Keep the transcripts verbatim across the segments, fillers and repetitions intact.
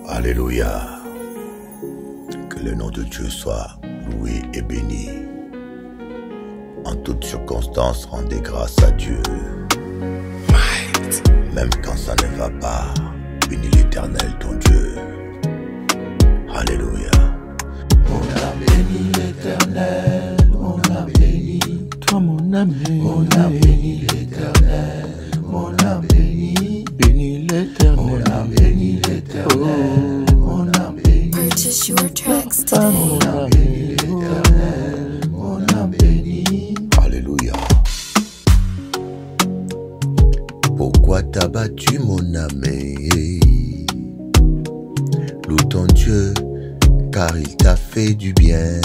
Alléluia. Que le nom de Dieu soit loué et béni. En toutes circonstances, rendez grâce à Dieu. Même quand ça ne va pas, bénis l'Éternel ton Dieu. Alléluia. On a béni l'Éternel, on a béni. Toi mon ami, on a béni l'Éternel, on a béni. Bénis l'Éternel, on a béni l'Éternel, on a béni. Purchase your tracks On today. a béni l'Éternel, on a béni. Alléluia. Pourquoi t'as battu mon ami? Loue ton Dieu, car il t'a fait du bien.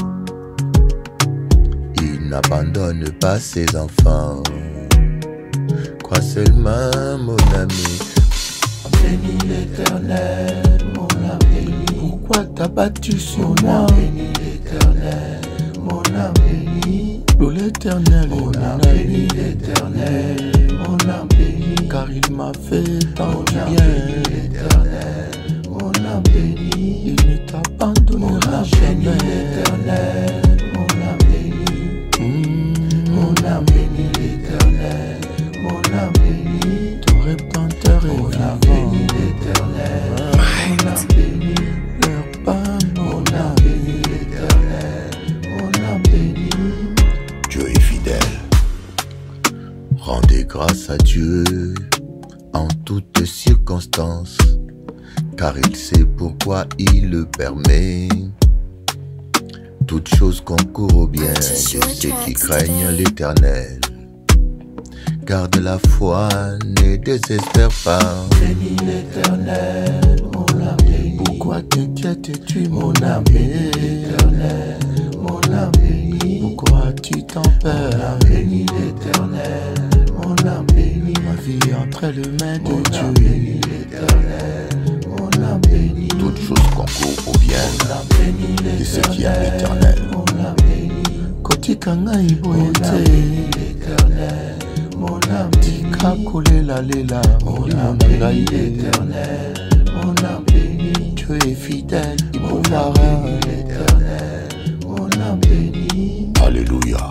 Il n'abandonne pas ses enfants. Crois seulement mon ami. Bénis l'Éternel, on a béni. pourquoi t'as battu sur On moi? a béni l'Éternel, on a béni. Loue l'Éternel, On mon a ami, béni l'Éternel, on a béni. car il m'a fait tant On du a bien. béni l'Éternel, on a béni. Il ne On t'abandonnera a béni jamais. l'Éternel, on a béni. Mmh. On a béni l'Éternel, on a béni. Ton Rédempteur est On a vivant. béni l'Éternel, on a béni. Leur pas On a béni l'Éternel, on a béni. Dieu est fidèle. Rendez grâce à Dieu en toutes circonstances, car il sait pourquoi il le permet. Toutes choses concourent au bien de ceux qui craignent l'Éternel. Garde la foi, ne désespère pas. Bénis l'Éternel, on a béni. pourquoi t'inquiètes-tu, On mon a ami? béni l'Éternel, on a béni. Pourquoi tu t'en On a perds? béni l'Éternel, on a béni. Ma vie entre les mains On de a Dieu. béni l'Éternel, on a béni. Toutes choses concourent au bien On a béni de ceux qui aiment l'Éternel, l'Éternel. on a béni. Kotika ngai On a boyete. béni l'Éternel, on a béni. Kakolela lela, On molimo a na béni ngai ye. l'Éternel, on a béni. Dieu est fidèle, il On a pourra. béni l'Éternel, on a béni. Alléluia.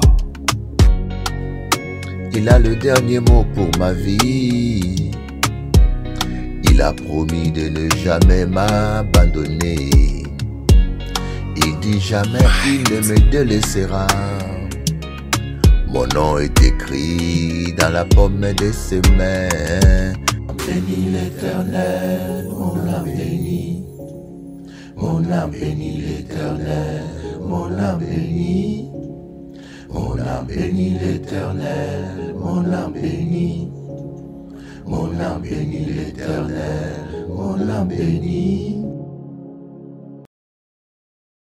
Il a le dernier mot pour ma vie. Il a promis de ne jamais m'abandonner. Il dit jamais il ne me délaissera. Mon nom est écrit dans la paume de ses mains. Bénis l'Éternel, on a béni. On a béni l'Éternel, on a béni. On a béni l'Éternel, on a béni. On a béni l'Éternel, on a béni.